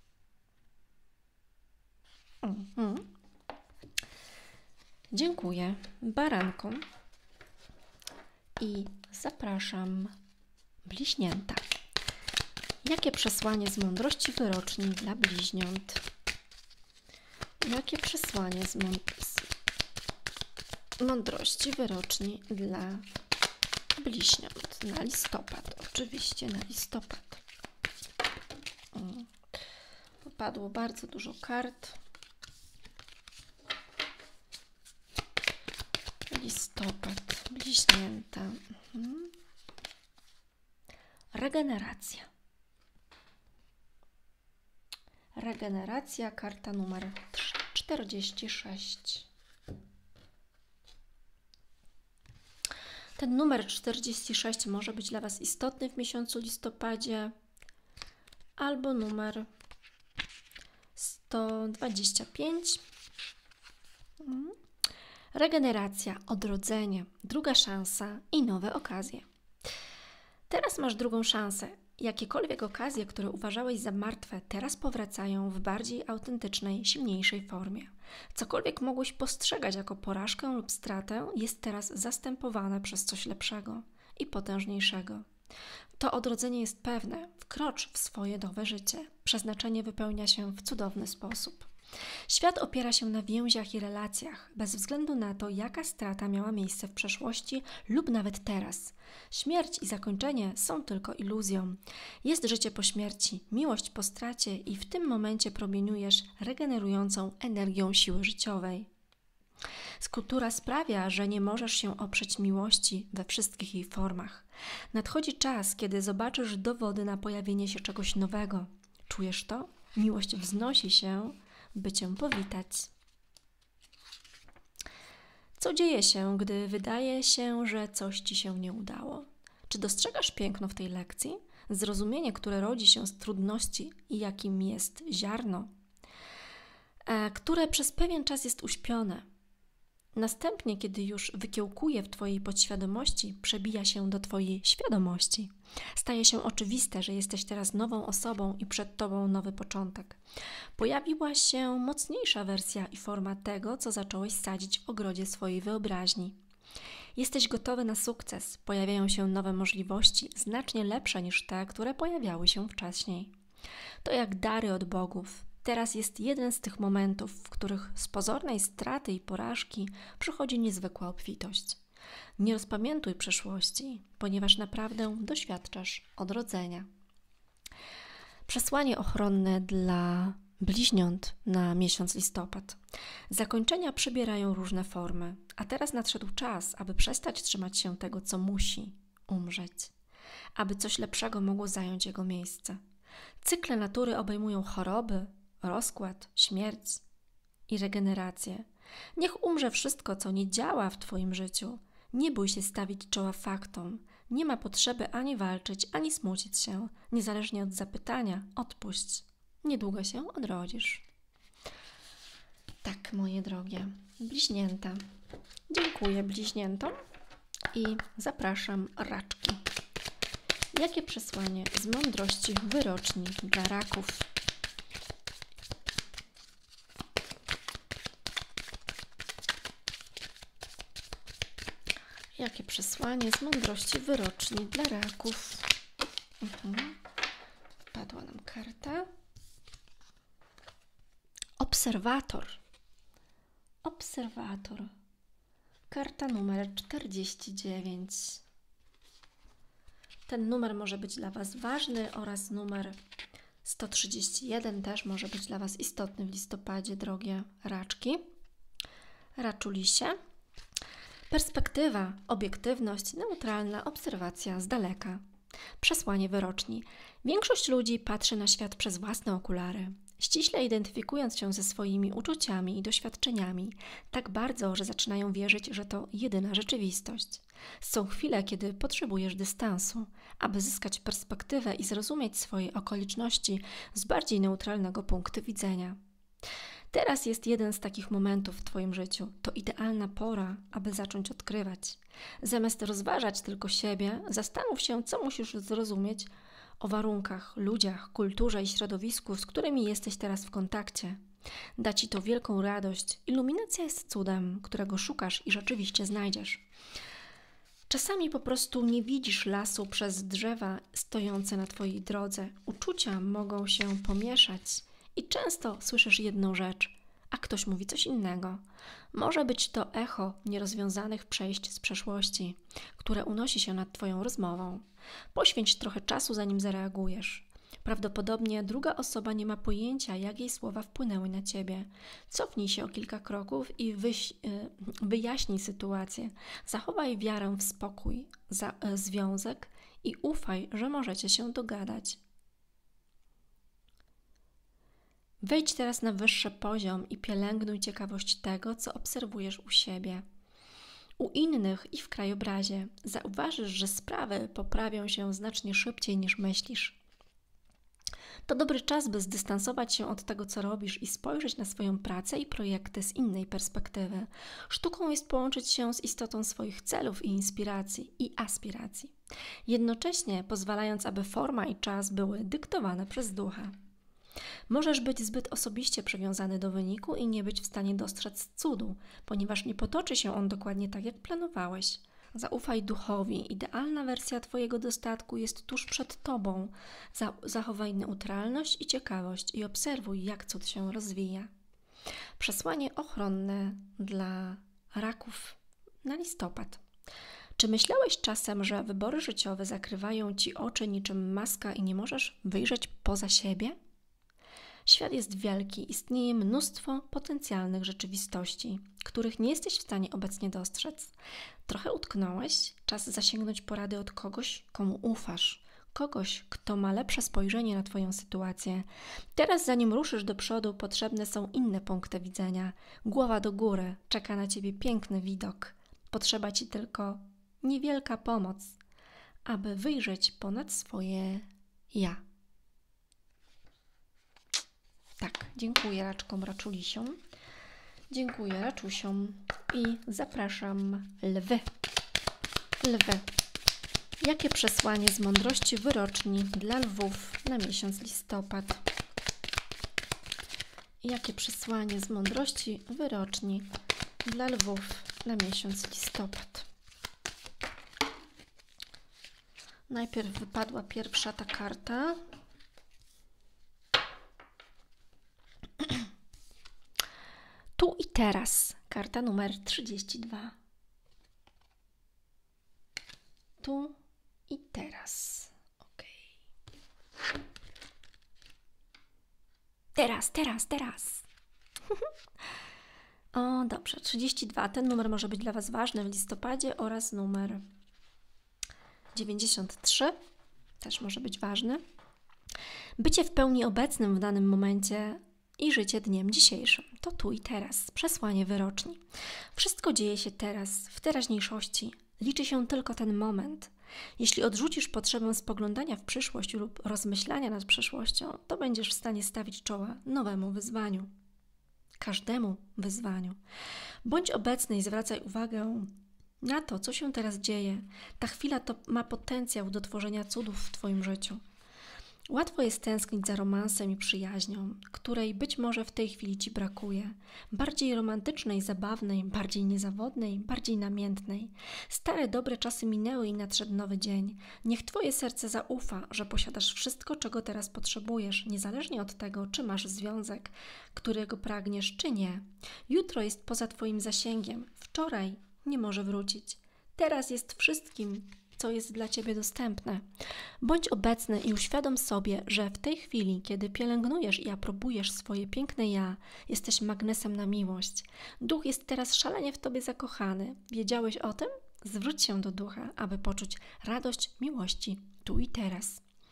Mhm. Dziękuję barankom i zapraszam bliźnięta. Jakie przesłanie z mądrości wyroczni dla bliźniąt? Jakie przesłanie z, mąd- z mądrości wyroczni dla bliźniąt? Na listopad, oczywiście na listopad. Mm. Padło bardzo dużo kart. Listopad, bliźnięta. Mhm. Regeneracja. Regeneracja, karta numer czterdzieści sześć. Ten numer czterdzieści sześć może być dla Was istotny w miesiącu listopadzie, albo numer sto dwadzieścia pięć. Mhm. Regeneracja, odrodzenie, druga szansa i nowe okazje. Teraz masz drugą szansę. Jakiekolwiek okazje, które uważałeś za martwe, teraz powracają w bardziej autentycznej, silniejszej formie. Cokolwiek mogłeś postrzegać jako porażkę lub stratę, jest teraz zastępowane przez coś lepszego i potężniejszego. To odrodzenie jest pewne. Wkrocz w swoje nowe życie. Przeznaczenie wypełnia się w cudowny sposób. Świat opiera się na więziach i relacjach, bez względu na to, jaka strata miała miejsce w przeszłości lub nawet teraz. Śmierć i zakończenie są tylko iluzją. Jest życie po śmierci, miłość po stracie i w tym momencie promieniujesz regenerującą energią siły życiowej. Skulptura sprawia, że nie możesz się oprzeć miłości we wszystkich jej formach. Nadchodzi czas, kiedy zobaczysz dowody na pojawienie się czegoś nowego. Czujesz to? Miłość wznosi się, by Cię powitać. Co dzieje się, gdy wydaje się, że coś Ci się nie udało? Czy dostrzegasz piękno w tej lekcji? Zrozumienie, które rodzi się z trudności i jakim jest ziarno, które przez pewien czas jest uśpione. Następnie, kiedy już wykiełkuje w Twojej podświadomości, przebija się do Twojej świadomości. Staje się oczywiste, że jesteś teraz nową osobą i przed Tobą nowy początek. Pojawiła się mocniejsza wersja i forma tego, co zacząłeś sadzić w ogrodzie swojej wyobraźni. Jesteś gotowy na sukces. Pojawiają się nowe możliwości, znacznie lepsze niż te, które pojawiały się wcześniej. To jak dary od bogów. Teraz jest jeden z tych momentów, w których z pozornej straty i porażki przychodzi niezwykła obfitość. Nie rozpamiętuj przeszłości, ponieważ naprawdę doświadczasz odrodzenia. Przesłanie ochronne dla bliźniąt na miesiąc listopad. Zakończenia przybierają różne formy, a teraz nadszedł czas, aby przestać trzymać się tego, co musi umrzeć, aby coś lepszego mogło zająć jego miejsce. Cykle natury obejmują choroby, rozkład, śmierć i regenerację. Niech umrze wszystko, co nie działa w Twoim życiu. Nie bój się stawić czoła faktom. Nie ma potrzeby ani walczyć, ani smucić się. Niezależnie od zapytania, odpuść. Niedługo się odrodzisz. Tak, moje drogie bliźnięta. Dziękuję bliźniętom i zapraszam raczki. Jakie przesłanie z mądrości wyroczni dla raków? Jakie przesłanie z mądrości wyroczni dla raków? Mhm. Padła nam karta. Obserwator. Obserwator. Karta numer czterdzieści dziewięć. Ten numer może być dla Was ważny oraz numer sto trzydzieści jeden też może być dla Was istotny w listopadzie, drogie raczki. Raczulisie. Perspektywa, obiektywność, neutralna obserwacja z daleka. Przesłanie wyroczni. Większość ludzi patrzy na świat przez własne okulary. ściśle identyfikując się ze swoimi uczuciami i doświadczeniami, tak bardzo, że zaczynają wierzyć, że to jedyna rzeczywistość. Są chwile, kiedy potrzebujesz dystansu, aby zyskać perspektywę i zrozumieć swoje okoliczności z bardziej neutralnego punktu widzenia. Teraz jest jeden z takich momentów w Twoim życiu. To idealna pora, aby zacząć odkrywać. Zamiast rozważać tylko siebie, zastanów się, co musisz zrozumieć o warunkach, ludziach, kulturze i środowisku, z którymi jesteś teraz w kontakcie. Da Ci to wielką radość. Iluminacja jest cudem, którego szukasz i rzeczywiście znajdziesz. Czasami po prostu nie widzisz lasu przez drzewa stojące na Twojej drodze. Uczucia mogą się pomieszać i często słyszysz jedną rzecz, a ktoś mówi coś innego. Może być to echo nierozwiązanych przejść z przeszłości, które unosi się nad Twoją rozmową. Poświęć trochę czasu, zanim zareagujesz. Prawdopodobnie druga osoba nie ma pojęcia, jak jej słowa wpłynęły na Ciebie. Cofnij się o kilka kroków i wyś, wyjaśnij sytuację. Zachowaj wiarę w spokój, za, związek i ufaj, że możecie się dogadać. Wejdź teraz na wyższy poziom i pielęgnuj ciekawość tego, co obserwujesz u siebie, u innych i w krajobrazie. Zauważysz, że sprawy poprawią się znacznie szybciej niż myślisz. To dobry czas, by zdystansować się od tego, co robisz i spojrzeć na swoją pracę i projekty z innej perspektywy. Sztuką jest połączyć się z istotą swoich celów i inspiracji i aspiracji, jednocześnie pozwalając, aby forma i czas były dyktowane przez ducha. Możesz być zbyt osobiście przywiązany do wyniku i nie być w stanie dostrzec cudu, ponieważ nie potoczy się on dokładnie tak, jak planowałeś. Zaufaj duchowi. Idealna wersja Twojego dostatku jest tuż przed Tobą. Zachowaj neutralność i ciekawość i obserwuj, jak cud się rozwija. Przesłanie ochronne dla raków na listopad. Czy myślałeś czasem, że wybory życiowe zakrywają Ci oczy niczym maska i nie możesz wyjrzeć poza siebie? Świat jest wielki, istnieje mnóstwo potencjalnych rzeczywistości, których nie jesteś w stanie obecnie dostrzec. Trochę utknąłeś, czas zasięgnąć porady od kogoś, komu ufasz, kogoś, kto ma lepsze spojrzenie na Twoją sytuację. Teraz, zanim ruszysz do przodu, potrzebne są inne punkty widzenia. Głowa do góry, czeka na Ciebie piękny widok. Potrzeba Ci tylko niewielka pomoc, aby wyjrzeć ponad swoje ja. Tak, dziękuję raczkom, raczulisom. Dziękuję raczusiom i zapraszam lwy. Lwy. Jakie przesłanie z mądrości wyroczni dla lwów na miesiąc listopad? Jakie przesłanie z mądrości wyroczni dla lwów na miesiąc listopad? Najpierw wypadła pierwsza ta karta. Tu i teraz. Karta numer trzydzieści dwa. Tu i teraz. Ok. Teraz, teraz, teraz. O, dobrze. trzydzieści dwa. Ten numer może być dla Was ważny w listopadzie oraz numer dziewięćdziesiąt trzy. Też może być ważny. Bycie w pełni obecnym w danym momencie i życie dniem dzisiejszym. To tu i teraz. Przesłanie wyroczni. Wszystko dzieje się teraz, w teraźniejszości. Liczy się tylko ten moment. Jeśli odrzucisz potrzebę spoglądania w przyszłość lub rozmyślania nad przeszłością, to będziesz w stanie stawić czoła nowemu wyzwaniu. Każdemu wyzwaniu. Bądź obecny i zwracaj uwagę na to, co się teraz dzieje. Ta chwila to ma potencjał do tworzenia cudów w Twoim życiu. Łatwo jest tęsknić za romansem i przyjaźnią, której być może w tej chwili Ci brakuje. Bardziej romantycznej, zabawnej, bardziej niezawodnej, bardziej namiętnej. Stare, dobre czasy minęły i nadszedł nowy dzień. Niech Twoje serce zaufa, że posiadasz wszystko, czego teraz potrzebujesz, niezależnie od tego, czy masz związek, którego pragniesz, czy nie. Jutro jest poza Twoim zasięgiem. Wczoraj nie może wrócić. Teraz jest wszystkim, co jest dla Ciebie dostępne. Bądź obecny i uświadom sobie, że w tej chwili, kiedy pielęgnujesz i aprobujesz swoje piękne ja, jesteś magnesem na miłość. Duch jest teraz szalenie w Tobie zakochany. Wiedziałeś o tym? Zwróć się do Ducha, aby poczuć radość miłości tu i teraz.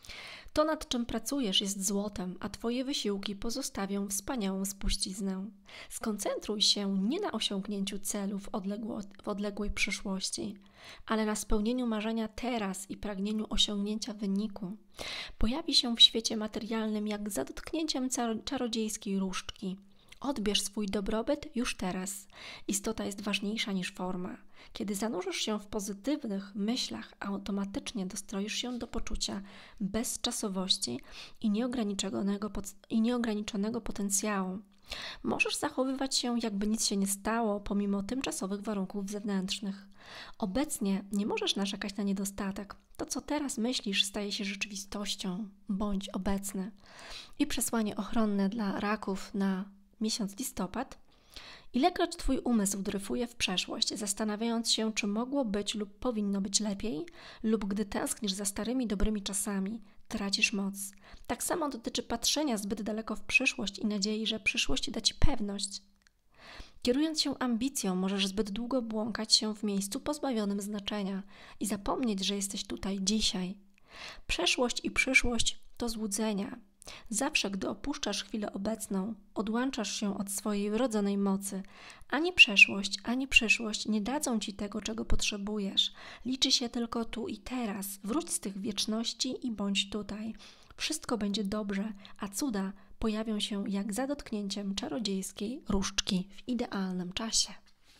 To, nad czym pracujesz, jest złotem, a Twoje wysiłki pozostawią wspaniałą spuściznę. Skoncentruj się nie na osiągnięciu celów w, odległo- w odległej przyszłości, ale na spełnieniu marzenia teraz i pragnieniu osiągnięcia wyniku. Pojawi się w świecie materialnym jak za dotknięciem car- czarodziejskiej różdżki. Odbierz swój dobrobyt już teraz. Istota jest ważniejsza niż forma. Kiedy zanurzysz się w pozytywnych myślach, automatycznie dostroisz się do poczucia bezczasowości i nieograniczonego, i nieograniczonego potencjału. Możesz zachowywać się, jakby nic się nie stało, pomimo tymczasowych warunków zewnętrznych. Obecnie nie możesz narzekać na niedostatek. To, co teraz myślisz, staje się rzeczywistością. Bądź obecny. I przesłanie ochronne dla raków na miesiąc listopad. Ilekroć Twój umysł dryfuje w przeszłość, zastanawiając się, czy mogło być lub powinno być lepiej, lub gdy tęsknisz za starymi, dobrymi czasami, tracisz moc. Tak samo dotyczy patrzenia zbyt daleko w przyszłość i nadziei, że przyszłość da Ci pewność. Kierując się ambicją, możesz zbyt długo błąkać się w miejscu pozbawionym znaczenia i zapomnieć, że jesteś tutaj dzisiaj. Przeszłość i przyszłość to złudzenia. Zawsze, gdy opuszczasz chwilę obecną, odłączasz się od swojej wrodzonej mocy. Ani przeszłość, ani przyszłość nie dadzą Ci tego, czego potrzebujesz. Liczy się tylko tu i teraz. Wróć z tych wieczności i bądź tutaj. Wszystko będzie dobrze, a cuda pojawią się jak za dotknięciem czarodziejskiej różdżki w idealnym czasie.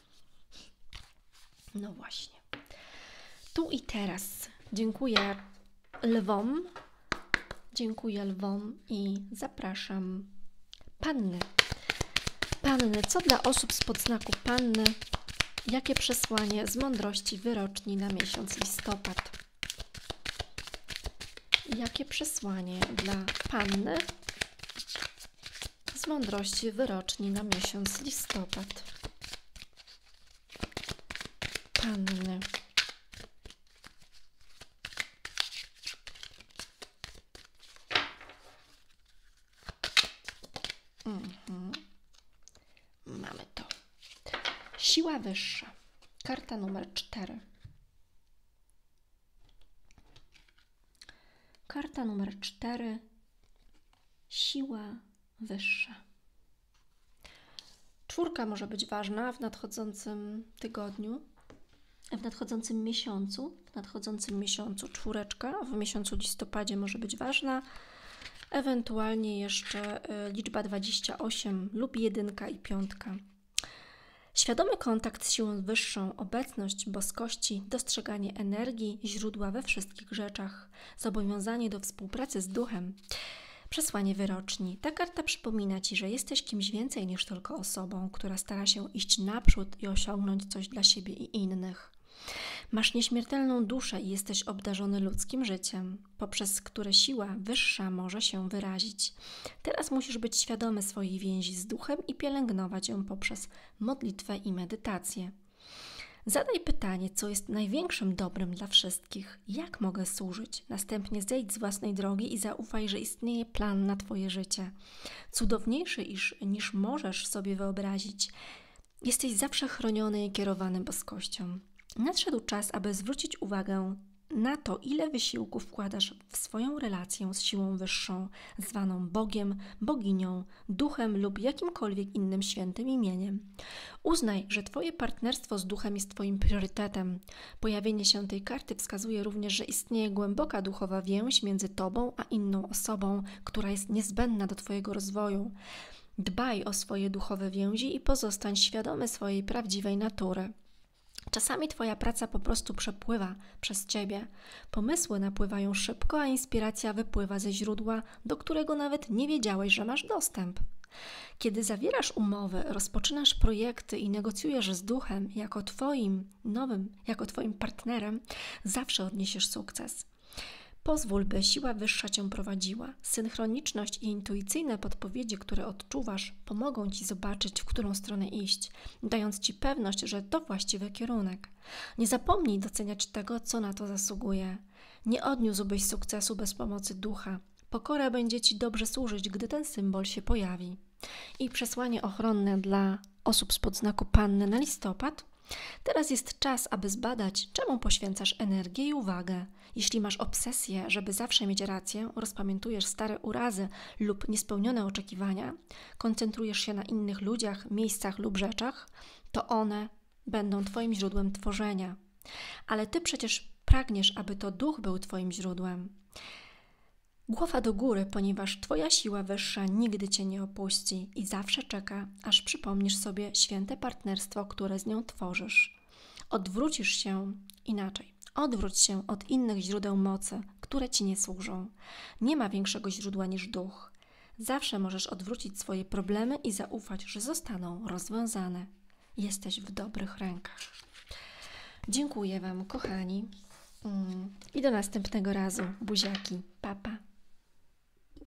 No właśnie. Tu i teraz. Dziękuję lwom. Dziękuję lwom i zapraszam panny. Panny, co dla osób spod znaku panny? Jakie przesłanie z mądrości wyroczni na miesiąc listopad? Jakie przesłanie dla panny z mądrości wyroczni na miesiąc listopad? Panny. Mhm. Mamy to. Siła wyższa. Karta numer cztery. Karta numer cztery. Siła wyższa. Czwórka może być ważna w nadchodzącym tygodniu, w nadchodzącym miesiącu. W nadchodzącym miesiącu czwóreczka w miesiącu listopadzie może być ważna. Ewentualnie jeszcze y, liczba dwadzieścia osiem lub jedynka i piątka. Świadomy kontakt z siłą wyższą, obecność boskości, dostrzeganie energii, źródła we wszystkich rzeczach, zobowiązanie do współpracy z duchem. Przesłanie wyroczni. Ta karta przypomina Ci, że jesteś kimś więcej niż tylko osobą, która stara się iść naprzód i osiągnąć coś dla siebie i innych. Masz nieśmiertelną duszę i jesteś obdarzony ludzkim życiem, poprzez które siła wyższa może się wyrazić. Teraz musisz być świadomy swojej więzi z duchem i pielęgnować ją poprzez modlitwę i medytację. Zadaj pytanie, co jest największym dobrem dla wszystkich, jak mogę służyć. Następnie zejdź z własnej drogi i zaufaj, że istnieje plan na Twoje życie. Cudowniejszy iż, niż możesz sobie wyobrazić. Jesteś zawsze chroniony i kierowany boskością. Nadszedł czas, aby zwrócić uwagę na to, ile wysiłku wkładasz w swoją relację z siłą wyższą, zwaną Bogiem, boginią, duchem lub jakimkolwiek innym świętym imieniem. Uznaj, że Twoje partnerstwo z duchem jest Twoim priorytetem. Pojawienie się tej karty wskazuje również, że istnieje głęboka duchowa więź między Tobą a inną osobą, która jest niezbędna do Twojego rozwoju. Dbaj o swoje duchowe więzi i pozostań świadomy swojej prawdziwej natury. Czasami Twoja praca po prostu przepływa przez Ciebie. Pomysły napływają szybko, a inspiracja wypływa ze źródła, do którego nawet nie wiedziałeś, że masz dostęp. Kiedy zawierasz umowy, rozpoczynasz projekty i negocjujesz z duchem jako Twoim nowym, jako Twoim partnerem, zawsze odniesiesz sukces. Pozwól, by siła wyższa Cię prowadziła. Synchroniczność i intuicyjne podpowiedzi, które odczuwasz, pomogą Ci zobaczyć, w którą stronę iść, dając Ci pewność, że to właściwy kierunek. Nie zapomnij doceniać tego, co na to zasługuje. Nie odniósłbyś sukcesu bez pomocy ducha. Pokora będzie Ci dobrze służyć, gdy ten symbol się pojawi. I przesłanie ochronne dla osób spod znaku Panny na listopad. Teraz jest czas, aby zbadać, czemu poświęcasz energię i uwagę. Jeśli masz obsesję, żeby zawsze mieć rację, rozpamiętujesz stare urazy lub niespełnione oczekiwania, koncentrujesz się na innych ludziach, miejscach lub rzeczach, to one będą Twoim źródłem tworzenia. Ale Ty przecież pragniesz, aby to duch był Twoim źródłem. Głowa do góry, ponieważ Twoja siła wyższa nigdy Cię nie opuści i zawsze czeka, aż przypomnisz sobie święte partnerstwo, które z nią tworzysz. Odwrócisz się inaczej. Odwróć się od innych źródeł mocy, które Ci nie służą. Nie ma większego źródła niż duch. Zawsze możesz odwrócić swoje problemy i zaufać, że zostaną rozwiązane. Jesteś w dobrych rękach. Dziękuję Wam, kochani. I do następnego razu. Buziaki. Pa, pa.